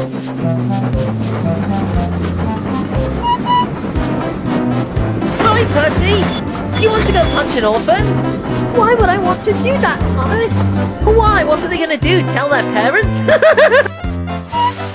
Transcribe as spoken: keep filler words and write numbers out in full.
Hi, Percy! Do you want to go punch an orphan? Why would I want to do that, Thomas? Why? What are they going to do? Tell their parents?